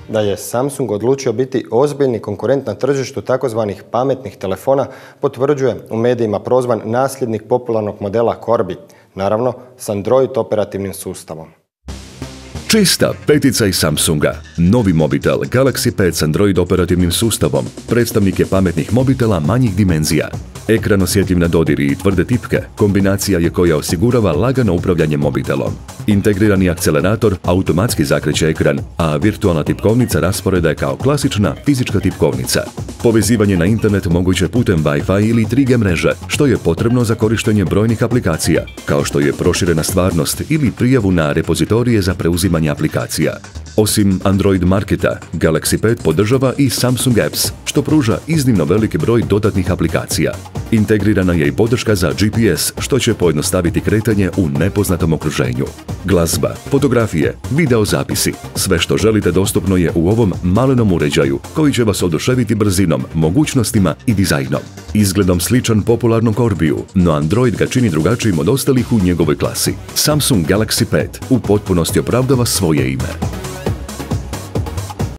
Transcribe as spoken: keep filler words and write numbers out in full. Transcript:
Da je Samsung odlučio biti ozbiljni konkurent na tržištu takozvanih pametnih telefona potvrđuje u medijima prozvan nasljednik popularnog modela Corby, naravno s Android operativnim sustavom. Čista petica iz Samsunga. Novi mobitel Galaxy pet s Android operativnim sustavom. Predstavnik je pametnih mobitela manjih dimenzija. Ekran osjetljiv na dodir i tvrde tipke. Kombinacija je koja osigurava lagano upravljanje mobitelom. Integrirani akcelerator automatski zakreće ekran, a virtualna tipkovnica rasporeda je kao klasična fizička tipkovnica. Povezivanje na internet moguće putem Wi-Fi ili tri G mreže, što je potrebno za korištenje brojnih aplikacija, kao što je proširena stvarnost ili prijavu na repozitorije za preuzimanje aplikacija. Osim Android marketa, Galaxy pet podržava i Samsung Apps, što pruža iznimno veliki broj dodatnih aplikacija. Integrirana je i podrška za G P S, što će pojednostaviti kretanje u nepoznatom okruženju. Glazba, fotografije, video zapisi, sve što želite dostupno je u ovom malenom uređaju, koji će vas oduševiti brzinom, mogućnostima i dizajnom. Izgledom sličan popularnom Corbiju, no Android ga čini drugačijim od ostalih u njegovoj klasi. Samsung Galaxy pet u potpunosti opravdava svoje ime.